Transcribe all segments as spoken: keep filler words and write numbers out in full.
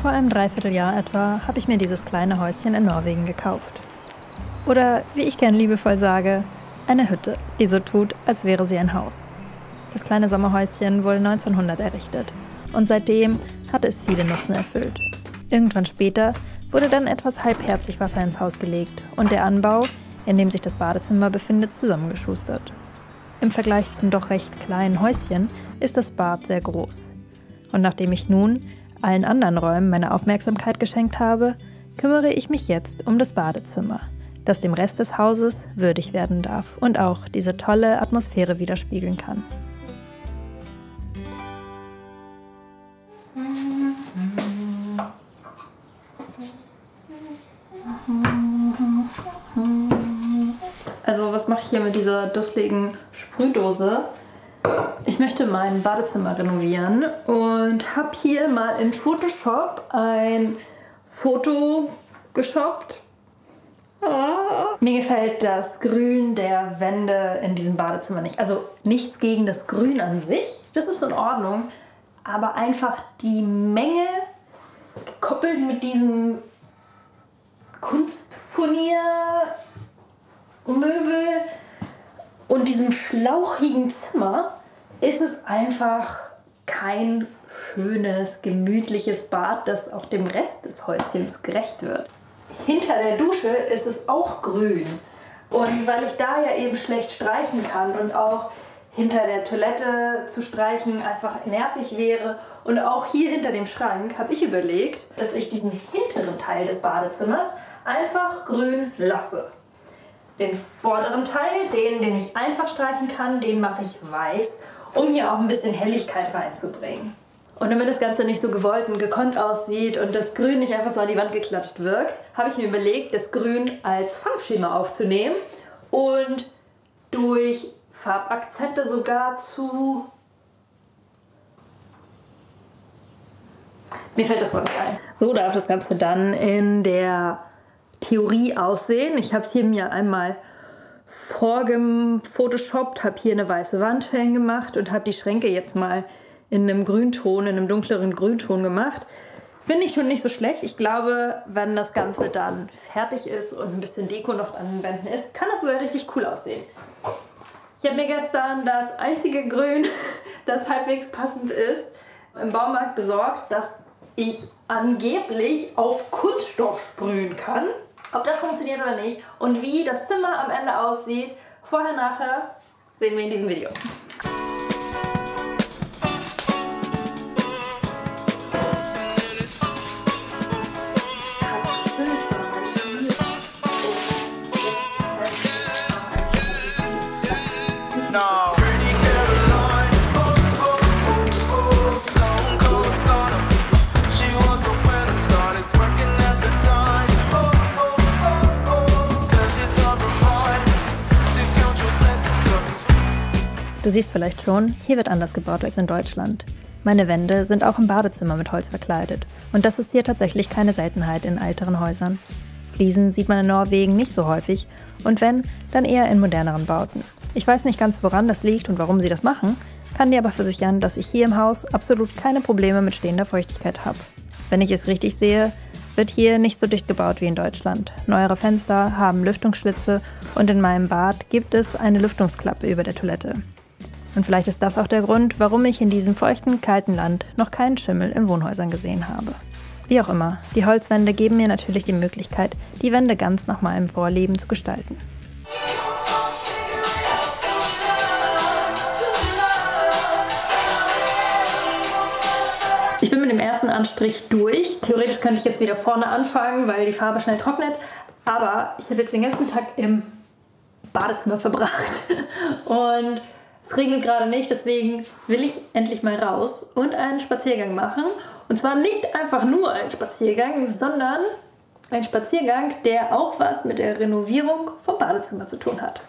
Vor einem Dreivierteljahr etwa habe ich mir dieses kleine Häuschen in Norwegen gekauft. Oder, wie ich gern liebevoll sage, eine Hütte, die so tut, als wäre sie ein Haus. Das kleine Sommerhäuschen wurde neunzehnhundert errichtet und seitdem hatte es viele Nutzen erfüllt. Irgendwann später wurde dann etwas halbherzig Wasser ins Haus gelegt und der Anbau, in dem sich das Badezimmer befindet, zusammengeschustert. Im Vergleich zum doch recht kleinen Häuschen ist das Bad sehr groß. Und nachdem ich nun allen anderen Räumen meine Aufmerksamkeit geschenkt habe, kümmere ich mich jetzt um das Badezimmer, das dem Rest des Hauses würdig werden darf und auch diese tolle Atmosphäre widerspiegeln kann. Also was mache ich hier mit dieser dusseligen Sprühdose? Ich möchte mein Badezimmer renovieren und habe hier mal in Photoshop ein Foto geshoppt. Ah. Mir gefällt das Grün der Wände in diesem Badezimmer nicht. Also nichts gegen das Grün an sich, das ist in Ordnung, aber einfach die Menge gekoppelt mit diesem Kunstfurnier Möbel und diesem schlauchigen Zimmer ist es einfach kein schönes, gemütliches Bad, das auch dem Rest des Häuschens gerecht wird. Hinter der Dusche ist es auch grün und weil ich da ja eben schlecht streichen kann und auch hinter der Toilette zu streichen einfach nervig wäre und auch hier hinter dem Schrank habe ich überlegt, dass ich diesen hinteren Teil des Badezimmers einfach grün lasse. Den vorderen Teil, den, den ich einfach streichen kann, den mache ich weiß, um hier auch ein bisschen Helligkeit reinzubringen. Und damit das Ganze nicht so gewollt und gekonnt aussieht und das Grün nicht einfach so an die Wand geklatscht wirkt, habe ich mir überlegt, das Grün als Farbschema aufzunehmen und durch Farbakzente sogar zu... Mir fällt das Wort nicht ein. So darf das Ganze dann in der Theorie aussehen. Ich habe es hier mir einmal vorgefotoshoppt, habe hier eine weiße Wand hingemacht und habe die Schränke jetzt mal in einem Grünton, in einem dunkleren Grünton gemacht. Finde ich schon nicht so schlecht. Ich glaube, wenn das Ganze dann fertig ist und ein bisschen Deko noch an den Wänden ist, kann das sogar richtig cool aussehen. Ich habe mir gestern das einzige Grün, das halbwegs passend ist, im Baumarkt besorgt, das ich angeblich auf Kunststoff sprühen kann. Ob das funktioniert oder nicht und wie das Zimmer am Ende aussieht, vorher, nachher, sehen wir in diesem Video. Du siehst vielleicht schon, hier wird anders gebaut als in Deutschland. Meine Wände sind auch im Badezimmer mit Holz verkleidet und das ist hier tatsächlich keine Seltenheit in älteren Häusern. Fliesen sieht man in Norwegen nicht so häufig und wenn, dann eher in moderneren Bauten. Ich weiß nicht ganz, woran das liegt und warum sie das machen, kann dir aber versichern, dass ich hier im Haus absolut keine Probleme mit stehender Feuchtigkeit habe. Wenn ich es richtig sehe, wird hier nicht so dicht gebaut wie in Deutschland. Neuere Fenster haben Lüftungsschlitze und in meinem Bad gibt es eine Lüftungsklappe über der Toilette. Und vielleicht ist das auch der Grund, warum ich in diesem feuchten, kalten Land noch keinen Schimmel in Wohnhäusern gesehen habe. Wie auch immer, die Holzwände geben mir natürlich die Möglichkeit, die Wände ganz nach meinem Vorleben zu gestalten. Ich bin mit dem ersten Anstrich durch. Theoretisch könnte ich jetzt wieder vorne anfangen, weil die Farbe schnell trocknet. Aber ich habe jetzt den ganzen Tag im Badezimmer verbracht. Und es regnet gerade nicht, deswegen will ich endlich mal raus und einen Spaziergang machen. Und zwar nicht einfach nur einen Spaziergang, sondern einen Spaziergang, der auch was mit der Renovierung vom Badezimmer zu tun hat.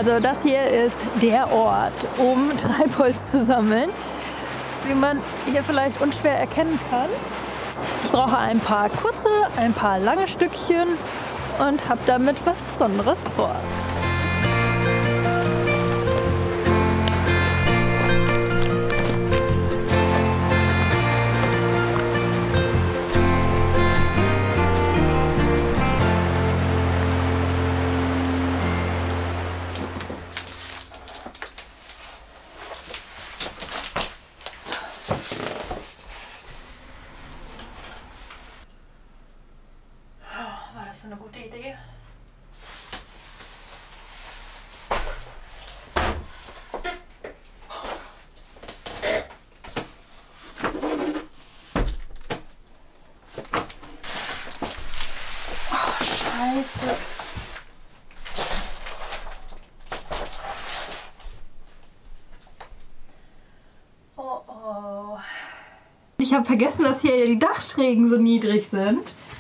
Also das hier ist der Ort, um Treibholz zu sammeln. Wie man hier vielleicht unschwer erkennen kann. Ich brauche ein paar kurze, ein paar lange Stückchen und habe damit was Besonderes vor. War das so eine gute Idee? Oh, Scheiße. Oh, oh. Ich habe vergessen, dass hier die Dachschrägen so niedrig sind.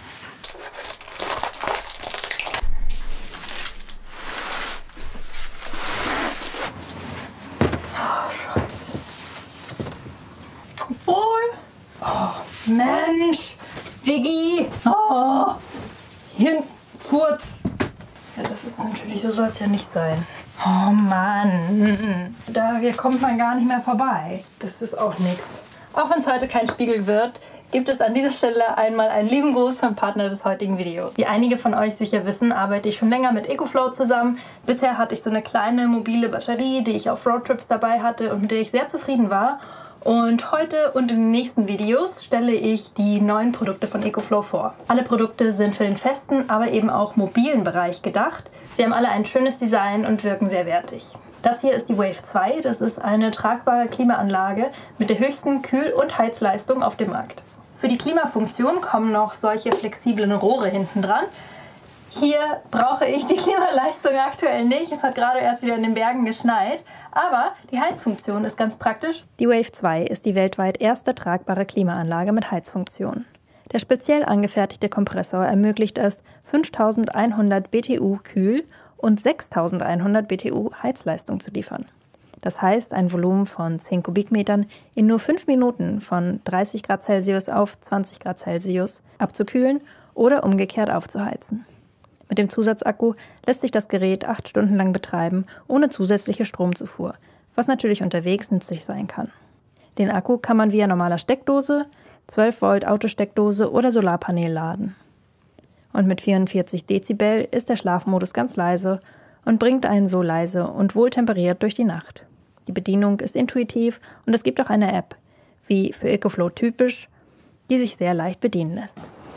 Mensch, Viggi, oh, Hirnfurz. Ja, das ist natürlich, so soll es ja nicht sein. Oh Mann, da hier kommt man gar nicht mehr vorbei. Das ist auch nichts. Auch wenn es heute kein Spiegel wird, gibt es an dieser Stelle einmal einen lieben Gruß vom Partner des heutigen Videos. Wie einige von euch sicher wissen, arbeite ich schon länger mit EcoFlow zusammen. Bisher hatte ich so eine kleine mobile Batterie, die ich auf Roadtrips dabei hatte und mit der ich sehr zufrieden war. Und heute und in den nächsten Videos stelle ich die neuen Produkte von EcoFlow vor. Alle Produkte sind für den festen, aber eben auch mobilen Bereich gedacht. Sie haben alle ein schönes Design und wirken sehr wertig. Das hier ist die Wave zwei, das ist eine tragbare Klimaanlage mit der höchsten Kühl- und Heizleistung auf dem Markt. Für die Klimafunktion kommen noch solche flexiblen Rohre hinten dran. Hier brauche ich die Klimaleistung aktuell nicht. Es hat gerade erst wieder in den Bergen geschneit. Aber die Heizfunktion ist ganz praktisch. Die Wave zwei ist die weltweit erste tragbare Klimaanlage mit Heizfunktion. Der speziell angefertigte Kompressor ermöglicht es, fünftausendeinhundert B T U Kühl- und sechstausendeinhundert B T U Heizleistung zu liefern. Das heißt, ein Volumen von zehn Kubikmetern in nur fünf Minuten von dreißig Grad Celsius auf zwanzig Grad Celsius abzukühlen oder umgekehrt aufzuheizen. Mit dem Zusatzakku lässt sich das Gerät acht Stunden lang betreiben, ohne zusätzliche Stromzufuhr, was natürlich unterwegs nützlich sein kann. Den Akku kann man via normaler Steckdose, zwölf Volt Autosteckdose oder Solarpanel laden. Und mit vierundvierzig Dezibel ist der Schlafmodus ganz leise und bringt einen so leise und wohltemperiert durch die Nacht. Die Bedienung ist intuitiv und es gibt auch eine App, wie für EcoFlow typisch, die sich sehr leicht bedienen lässt.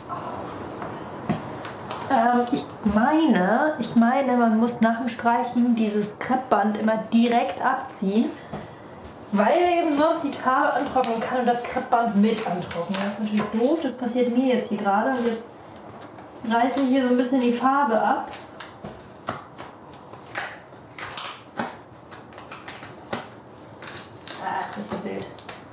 Ähm, ich meine, ich meine, man muss nach dem Streichen dieses Kreppband immer direkt abziehen, weil eben sonst die Farbe antrocknen kann und das Kreppband mit antrocknen. Das ist natürlich doof, das passiert mir jetzt hier gerade. Und jetzt reißen hier so ein bisschen die Farbe ab. Ah, das ist so wild.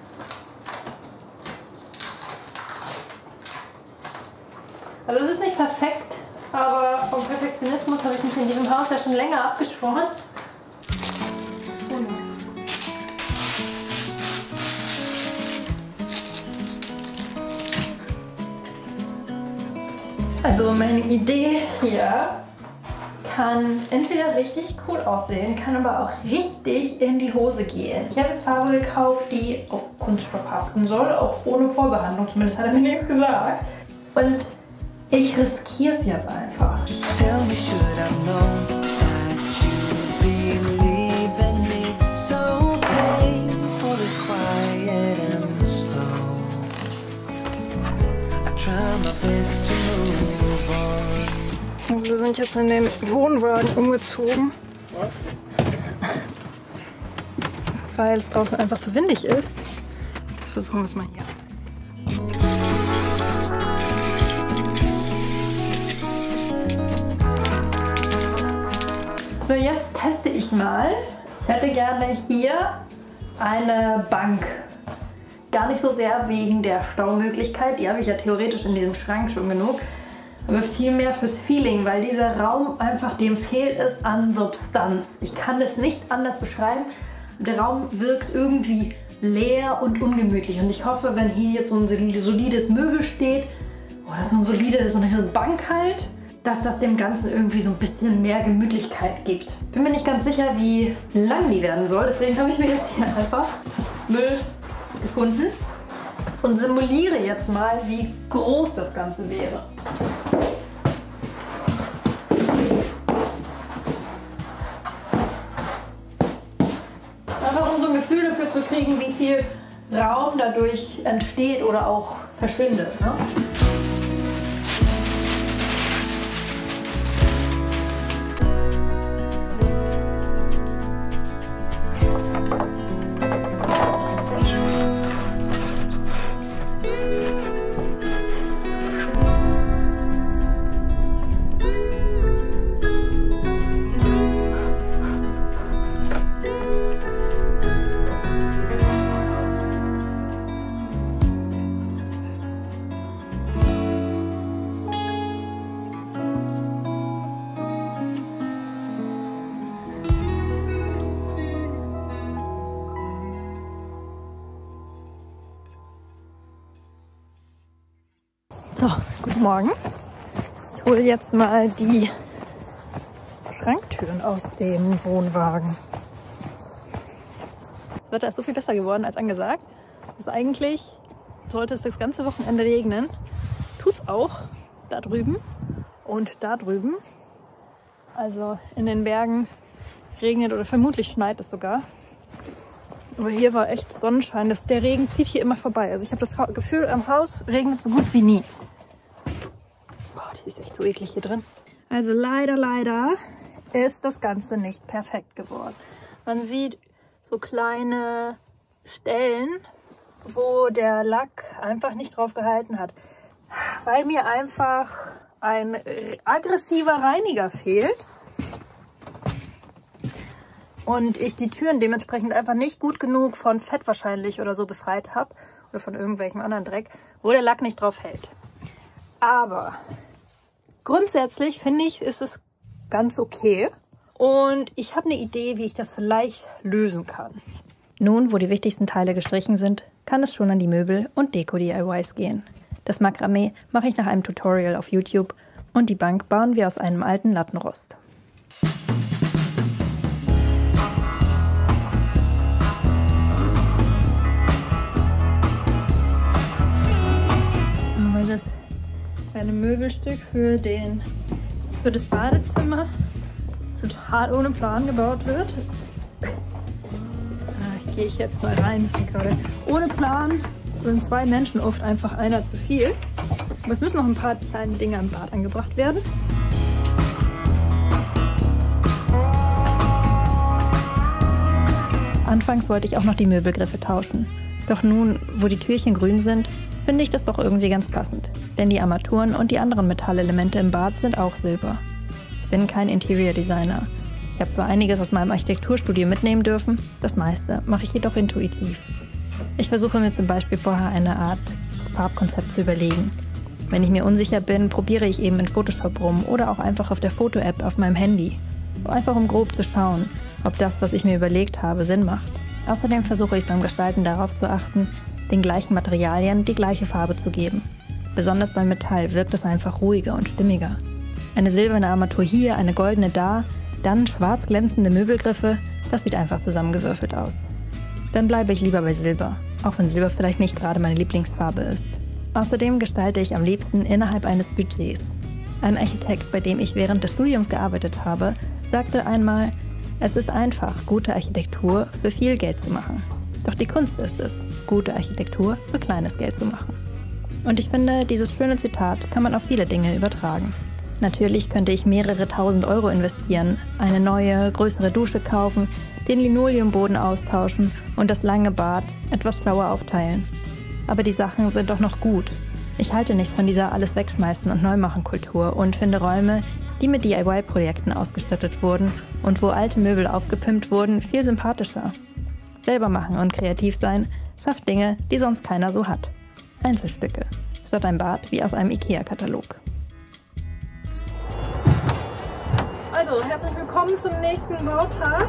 Also es ist nicht perfekt. Aber vom Perfektionismus habe ich mich in diesem Haus ja schon länger abgeschworen. Also meine Idee hier kann entweder richtig cool aussehen, kann aber auch richtig in die Hose gehen. Ich habe jetzt Farbe gekauft, die auf Kunststoff haften soll, auch ohne Vorbehandlung, zumindest hat er mir nichts gesagt. Und ich riskiere es jetzt einfach. Wir sind jetzt in den Wohnwagen umgezogen, weil es draußen einfach zu windig ist. Jetzt versuchen wir es mal hier. So, jetzt teste ich mal. Ich hätte gerne hier eine Bank. Gar nicht so sehr wegen der Staumöglichkeit, die habe ich ja theoretisch in diesem Schrank schon genug, aber vielmehr fürs Feeling, weil dieser Raum einfach, dem fehlt es an Substanz. Ich kann es nicht anders beschreiben. Der Raum wirkt irgendwie leer und ungemütlich und ich hoffe, wenn hier jetzt so ein solides Möbel steht oder so ein solides, so eine Bank halt, dass das dem Ganzen irgendwie so ein bisschen mehr Gemütlichkeit gibt. Bin mir nicht ganz sicher, wie lang die werden soll, deswegen habe ich mir jetzt hier einfach Müll gefunden und simuliere jetzt mal, wie groß das Ganze wäre. Einfach um so ein Gefühl dafür zu kriegen, wie viel Raum dadurch entsteht oder auch verschwindet. Ne? So, guten Morgen. Ich hole jetzt mal die Schranktüren aus dem Wohnwagen. Das Wetter ist so viel besser geworden als angesagt. Das ist eigentlich, sollte es das ganze Wochenende regnen. Tut's auch da drüben und da drüben. Also in den Bergen regnet oder vermutlich schneit es sogar. Aber hier war echt Sonnenschein. Das, der Regen zieht hier immer vorbei. Also ich habe das Gefühl, am Haus regnet so gut wie nie. Boah, das ist echt so eklig hier drin. Also leider, leider ist das Ganze nicht perfekt geworden. Man sieht so kleine Stellen, wo der Lack einfach nicht drauf gehalten hat. Weil mir einfach ein aggressiver Reiniger fehlt. Und ich die Türen dementsprechend einfach nicht gut genug von Fett wahrscheinlich oder so befreit habe. Oder von irgendwelchem anderen Dreck, wo der Lack nicht drauf hält. Aber grundsätzlich finde ich, ist es ganz okay. Und ich habe eine Idee, wie ich das vielleicht lösen kann. Nun, wo die wichtigsten Teile gestrichen sind, kann es schon an die Möbel und Deko-D I Ys gehen. Das Makramee mache ich nach einem Tutorial auf YouTube und die Bank bauen wir aus einem alten Lattenrost. Das kleine Möbelstück für, den, für das Badezimmer total ohne Plan gebaut wird. Da gehe ich jetzt mal rein. Das ist gerade ohne Plan. Sind zwei Menschen oft einfach einer zu viel. Aber es müssen noch ein paar kleine Dinge im Bad angebracht werden. Anfangs wollte ich auch noch die Möbelgriffe tauschen. Doch nun, wo die Türchen grün sind, finde ich das doch irgendwie ganz passend. Denn die Armaturen und die anderen Metallelemente im Bad sind auch Silber. Ich bin kein Interior Designer. Ich habe zwar einiges aus meinem Architekturstudium mitnehmen dürfen, das meiste mache ich jedoch intuitiv. Ich versuche mir zum Beispiel vorher eine Art Farbkonzept zu überlegen. Wenn ich mir unsicher bin, probiere ich eben in Photoshop rum oder auch einfach auf der Foto-App auf meinem Handy. Einfach um grob zu schauen, ob das, was ich mir überlegt habe, Sinn macht. Außerdem versuche ich beim Gestalten darauf zu achten, den gleichen Materialien die gleiche Farbe zu geben. Besonders beim Metall wirkt es einfach ruhiger und stimmiger. Eine silberne Armatur hier, eine goldene da, dann schwarz glänzende Möbelgriffe, das sieht einfach zusammengewürfelt aus. Dann bleibe ich lieber bei Silber, auch wenn Silber vielleicht nicht gerade meine Lieblingsfarbe ist. Außerdem gestalte ich am liebsten innerhalb eines Budgets. Ein Architekt, bei dem ich während des Studiums gearbeitet habe, sagte einmal, es ist einfach, gute Architektur für viel Geld zu machen. Doch die Kunst ist es, gute Architektur für kleines Geld zu machen. Und ich finde, dieses schöne Zitat kann man auf viele Dinge übertragen. Natürlich könnte ich mehrere tausend Euro investieren, eine neue, größere Dusche kaufen, den Linoleumboden austauschen und das lange Bad etwas schlauer aufteilen. Aber die Sachen sind doch noch gut. Ich halte nichts von dieser Alles-Wegschmeißen- und Neumachen-Kultur und finde Räume, die mit D I Y-Projekten ausgestattet wurden und wo alte Möbel aufgepimpt wurden, viel sympathischer. Selber machen und kreativ sein schafft Dinge, die sonst keiner so hat. Einzelstücke, statt ein Bad wie aus einem IKEA-Katalog. Also, herzlich willkommen zum nächsten Bautag.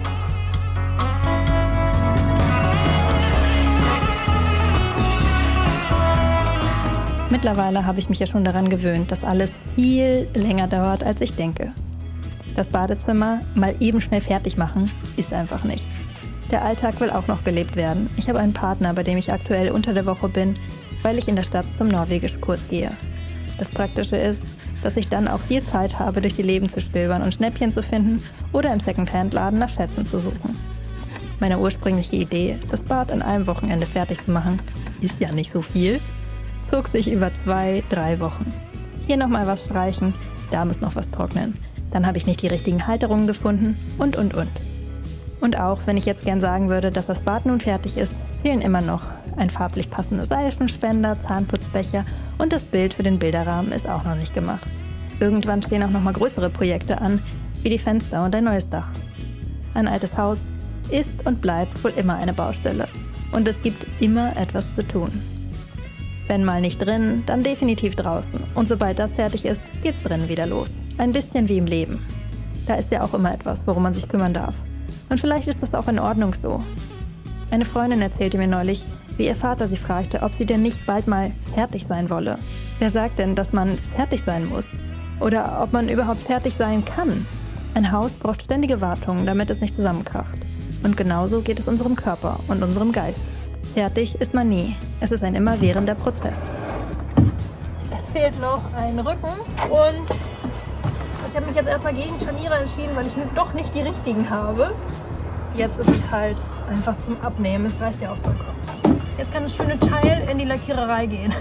Mittlerweile habe ich mich ja schon daran gewöhnt, dass alles viel länger dauert, als ich denke. Das Badezimmer mal eben schnell fertig machen, ist einfach nicht. Der Alltag will auch noch gelebt werden. Ich habe einen Partner, bei dem ich aktuell unter der Woche bin, weil ich in der Stadt zum Norwegischkurs gehe. Das Praktische ist, dass ich dann auch viel Zeit habe, durch die Läden zu stöbern und Schnäppchen zu finden oder im Secondhand-Laden nach Schätzen zu suchen. Meine ursprüngliche Idee, das Bad an einem Wochenende fertig zu machen, ist ja nicht so viel, zog sich über zwei, drei Wochen. Hier nochmal was streichen, da muss noch was trocknen. Dann habe ich nicht die richtigen Halterungen gefunden und, und, und. Und auch wenn ich jetzt gern sagen würde, dass das Bad nun fertig ist, fehlen immer noch ein farblich passender Seifenspender, Zahnputzbecher und das Bild für den Bilderrahmen ist auch noch nicht gemacht. Irgendwann stehen auch noch mal größere Projekte an, wie die Fenster und ein neues Dach. Ein altes Haus ist und bleibt wohl immer eine Baustelle. Und es gibt immer etwas zu tun. Wenn mal nicht drin, dann definitiv draußen. Und sobald das fertig ist, geht's drinnen wieder los. Ein bisschen wie im Leben. Da ist ja auch immer etwas, worum man sich kümmern darf. Und vielleicht ist das auch in Ordnung so. Eine Freundin erzählte mir neulich, wie ihr Vater sie fragte, ob sie denn nicht bald mal fertig sein wolle. Wer sagt denn, dass man fertig sein muss? Oder ob man überhaupt fertig sein kann? Ein Haus braucht ständige Wartung, damit es nicht zusammenkracht. Und genauso geht es unserem Körper und unserem Geist. Fertig ist man nie. Es ist ein immerwährender Prozess. Es fehlt noch ein Rücken und ich habe mich jetzt erstmal gegen Scharniere entschieden, weil ich doch nicht die richtigen habe. Jetzt ist es halt einfach zum Abnehmen. Es reicht ja auch vollkommen. Jetzt kann das schöne Teil in die Lackiererei gehen.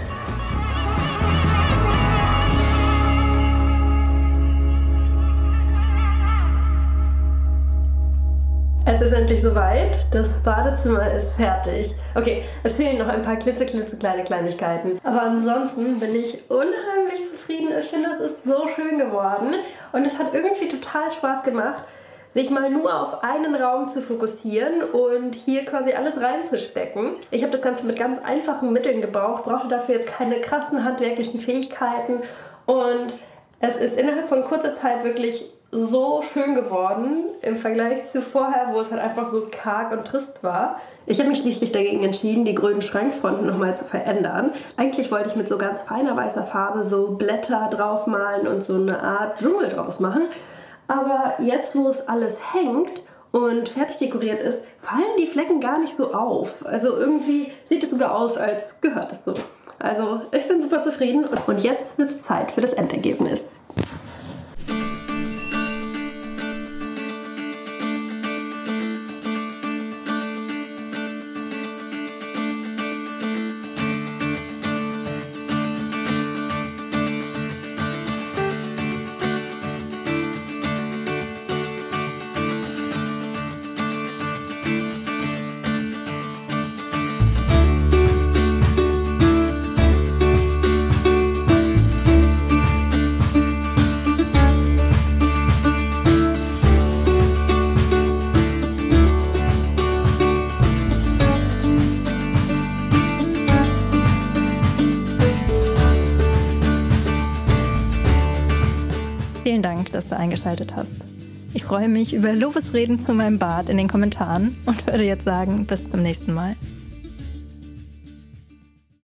Es ist endlich soweit. Das Badezimmer ist fertig. Okay, es fehlen noch ein paar klitzeklitzekleine Kleinigkeiten. Aber ansonsten bin ich unheimlich zufrieden. Ich finde, es ist so schön geworden. Und es hat irgendwie total Spaß gemacht, sich mal nur auf einen Raum zu fokussieren und hier quasi alles reinzustecken. Ich habe das Ganze mit ganz einfachen Mitteln gebaut, brauchte dafür jetzt keine krassen handwerklichen Fähigkeiten. Und es ist innerhalb von kurzer Zeit wirklich so schön geworden im Vergleich zu vorher, wo es halt einfach so karg und trist war. Ich habe mich schließlich dagegen entschieden, die grünen Schrankfronten nochmal zu verändern. Eigentlich wollte ich mit so ganz feiner weißer Farbe so Blätter draufmalen und so eine Art Dschungel draus machen. Aber jetzt, wo es alles hängt und fertig dekoriert ist, fallen die Flecken gar nicht so auf. Also irgendwie sieht es sogar aus, als gehört es so. Also ich bin super zufrieden und jetzt wird es Zeit für das Endergebnis. Vielen Dank, dass du eingeschaltet hast. Ich freue mich über Lobesreden zu meinem Bad in den Kommentaren und würde jetzt sagen, bis zum nächsten Mal.